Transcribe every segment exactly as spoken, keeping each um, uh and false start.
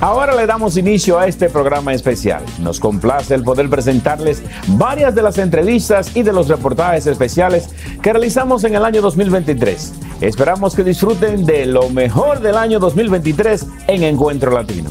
Ahora le damos inicio a este programa especial. Nos complace el poder presentarles varias de las entrevistas y de los reportajes especiales que realizamos en el año dos mil veintitrés. Esperamos que disfruten de lo mejor del año dos mil veintitrés en Encuentro Latino.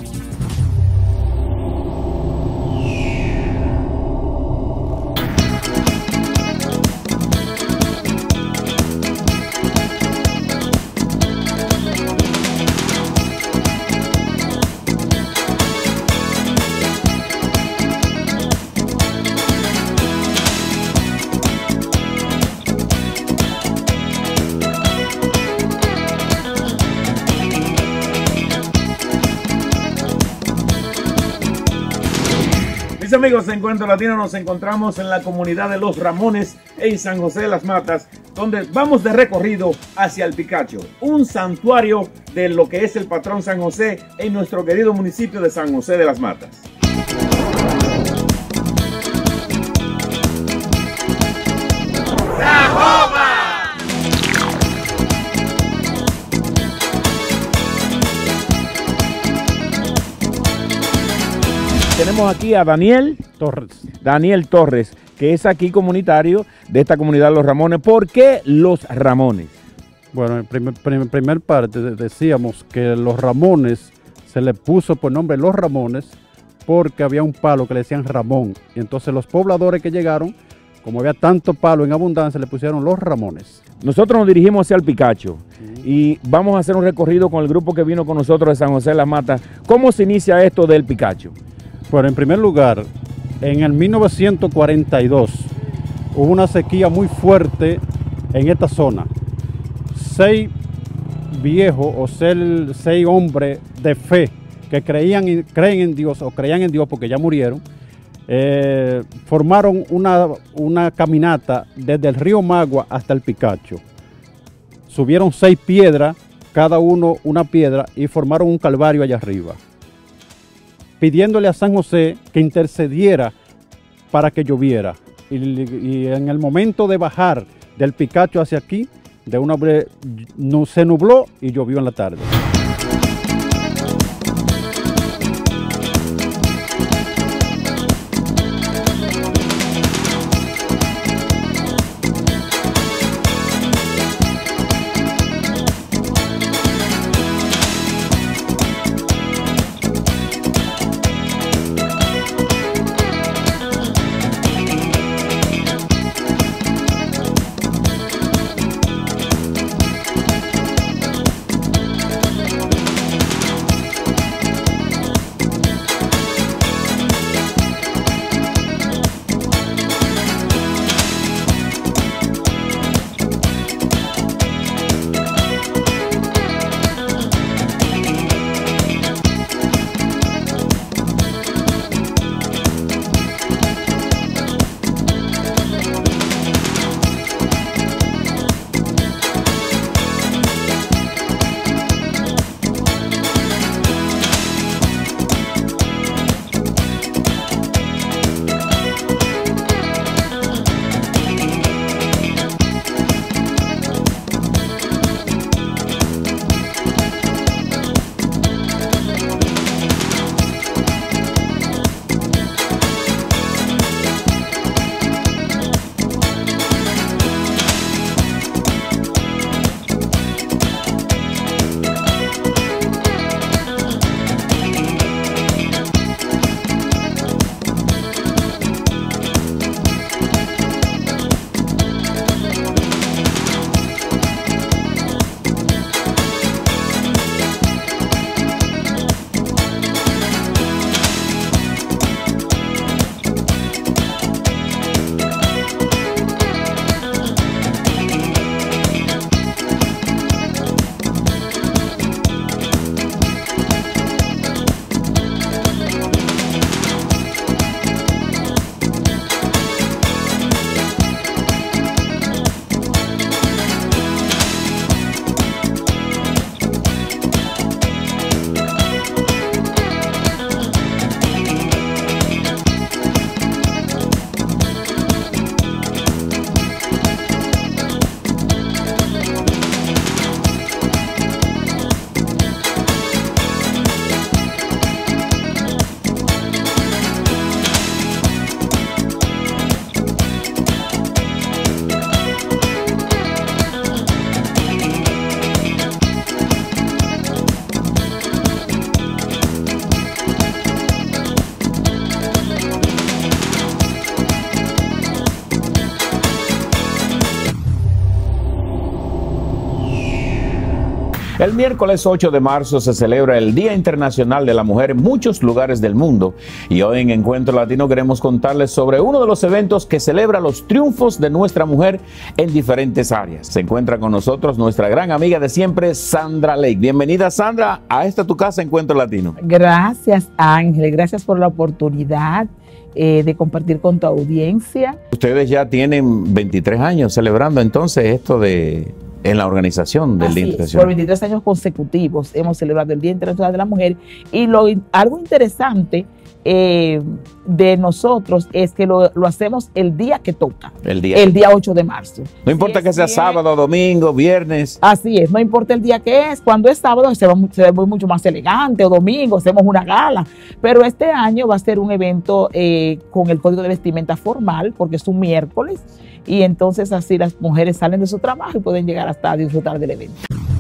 Amigos de Encuentro Latino, nos encontramos en la comunidad de Los Ramones en San José de las Matas, donde vamos de recorrido hacia el Picacho, un santuario de lo que es el patrón San José en nuestro querido municipio de San José de las Matas. Tenemos aquí a Daniel Torres. Daniel Torres, que es aquí comunitario de esta comunidad Los Ramones. ¿Por qué Los Ramones? Bueno, en primer, primer, primer parte decíamos que Los Ramones se le puso por nombre Los Ramones porque había un palo que le decían Ramón. Y entonces los pobladores que llegaron, como había tanto palo en abundancia, le pusieron Los Ramones. Nosotros nos dirigimos hacia el Picacho sí. y vamos a hacer un recorrido con el grupo que vino con nosotros de San José de las Matas. ¿Cómo se inicia esto del Picacho? Bueno, en primer lugar, en el mil novecientos cuarenta y dos hubo una sequía muy fuerte en esta zona. Seis viejos o seis, seis hombres de fe que creían, creen en Dios o creían en Dios porque ya murieron, eh, formaron una, una caminata desde el río Magua hasta el Picacho. Subieron seis piedras, cada uno una piedra, y formaron un calvario allá arriba, pidiéndole a San José que intercediera para que lloviera. Y, y en el momento de bajar del Picacho hacia aquí, de una vez no, se nubló y llovió en la tarde. El miércoles ocho de marzo se celebra el Día Internacional de la Mujer en muchos lugares del mundo y hoy en Encuentro Latino queremos contarles sobre uno de los eventos que celebra los triunfos de nuestra mujer en diferentes áreas. Se encuentra con nosotros nuestra gran amiga de siempre, Sandra Lake. Bienvenida, Sandra, a esta tu casa, Encuentro Latino. Gracias, Ángel, gracias por la oportunidad eh, de compartir con tu audiencia. Ustedes ya tienen veintitrés años celebrando entonces esto de... en la organización del Día Internacional. Por veintitrés años consecutivos hemos celebrado el Día Internacional de la Mujer y lo, algo interesante eh, de nosotros es que lo, lo hacemos el día que toca, el día, el día ocho de marzo. No importa si que sea sábado, domingo, viernes. Así es, no importa el día que es. Cuando es sábado se, va, se ve mucho más elegante, o domingo hacemos una gala, pero este año va a ser un evento eh, con el código de vestimenta formal porque es un miércoles. Y entonces así las mujeres salen de su trabajo y pueden llegar hasta disfrutar del evento.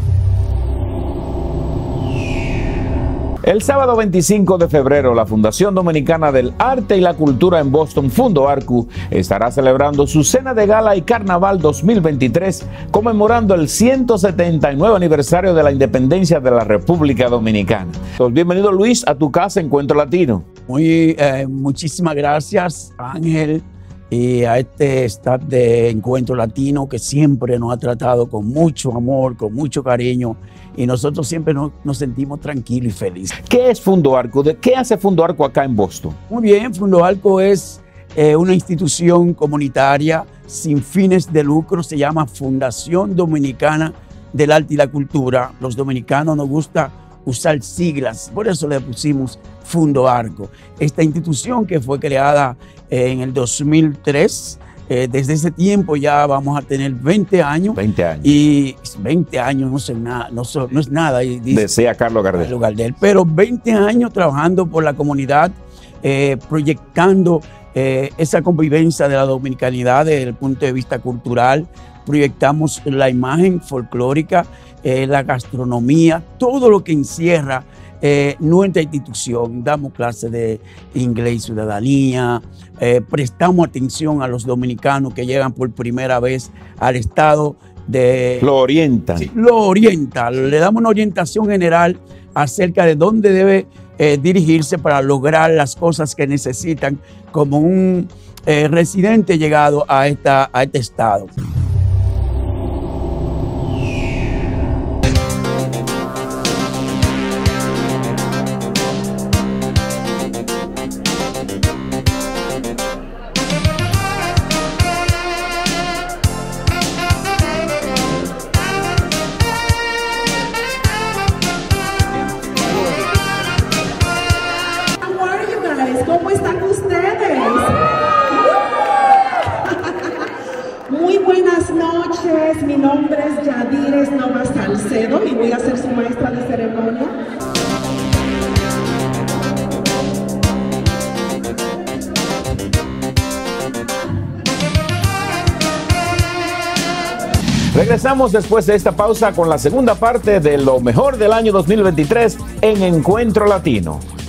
El sábado veinticinco de febrero, la Fundación Dominicana del Arte y la Cultura en Boston, Fundoarcu, estará celebrando su cena de gala y carnaval dos mil veintitrés, conmemorando el ciento setenta y nueve aniversario de la independencia de la República Dominicana. Entonces, bienvenido, Luis, a tu casa, Encuentro Latino. Muy, eh, muchísimas gracias, Ángel, y a este staff de Encuentro Latino que siempre nos ha tratado con mucho amor, con mucho cariño, y nosotros siempre nos, nos sentimos tranquilos y felices. ¿Qué es Fundoarcu? ¿De qué hace Fundoarcu acá en Boston? Muy bien, Fundoarcu es eh, una institución comunitaria sin fines de lucro, se llama Fundación Dominicana del Arte y la Cultura. Los dominicanos nos gusta usar siglas, por eso le pusimos Fundoarcu. Esta institución que fue creada eh, en el dos mil tres, eh, desde ese tiempo ya vamos a tener veinte años. veinte años. Y veinte años no, sé nada, no, so, no es nada. Y dice, decía Carlos Gardel. Carlos Gardel. Pero veinte años trabajando por la comunidad, eh, proyectando eh, esa convivencia de la dominicanidad desde el punto de vista cultural. Proyectamos la imagen folclórica, eh, la gastronomía, todo lo que encierra eh, nuestra institución. Damos clases de inglés y ciudadanía, eh, prestamos atención a los dominicanos que llegan por primera vez al estado de... Lo orientan. Sí, lo orientan, le damos una orientación general acerca de dónde debe eh, dirigirse para lograr las cosas que necesitan como un eh, residente llegado a, esta, a este estado. ¿Cómo están ustedes? Muy buenas noches, mi nombre es Yadires Nova Salcedo y voy a ser su maestra de ceremonia. Regresamos después de esta pausa con la segunda parte de lo mejor del año dos mil veintitrés en Encuentro Latino.